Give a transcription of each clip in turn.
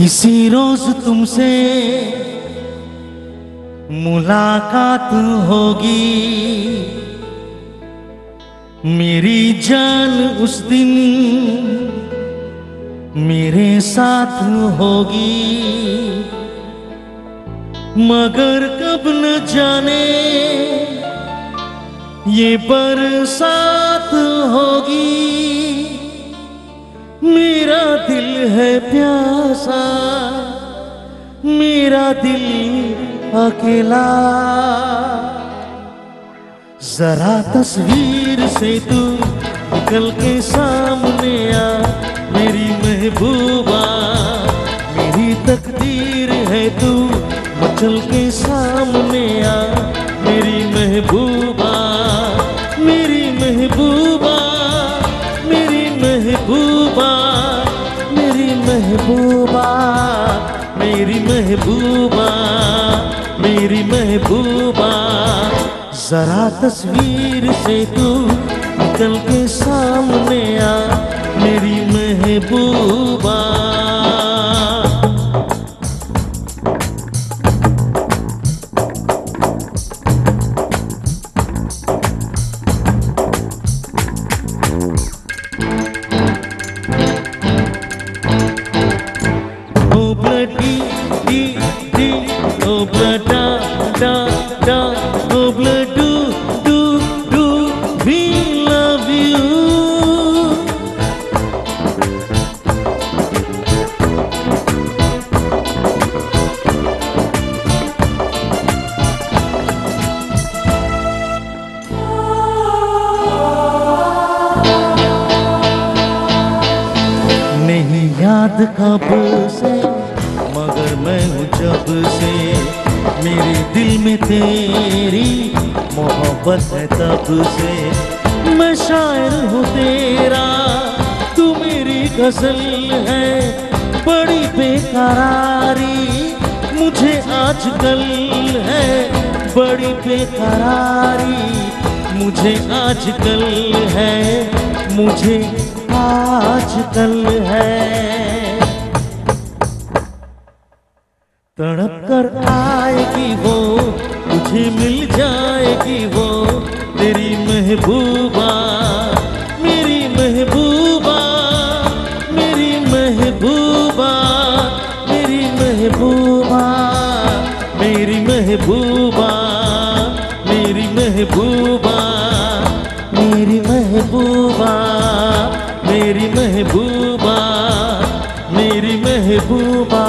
किसी रोज तुमसे मुलाकात होगी, मेरी जान उस दिन मेरे साथ होगी। मगर कब न जाने ये बरसात होगी। मेरा दिल है प्यासा, मेरा दिल अकेला। जरा तस्वीर से तू निकल के सामने आ, मेरी महबूबा। मेरी तकदीर है तू मचल के सामने आ, मेरी महबूबा। मेरी महबूबा, मेरी महबूबा, मेरी महबूबा, मेरी महबूबा, मेरी महबूबा। जरा तस्वीर से तू निकल के सामने आ, मेरी महबूबा। नहीं याद कब से मगर मैं हूँ जब से, मेरे दिल में तेरी मोहब्बत है तब से। मैं शायर हूँ तेरा, तू मेरी गजल है। बड़ी बेकरारी मुझे आजकल है, बड़ी बेकरारी मुझे आजकल है, मुझे आजकल है। तड़प कर आएगी वो, तुझे मिल जाएगी वो, तेरी महबूबा। मेरी महबूबा, मेरी महबूबा, मेरी महबूबा, मेरी महबूबा, मेरी महबूबा, मेरी महबूबा, मेरी महबूबा, मेरी महबूबा।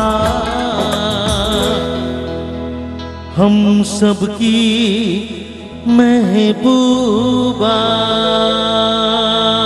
हम सबकी महबूबा।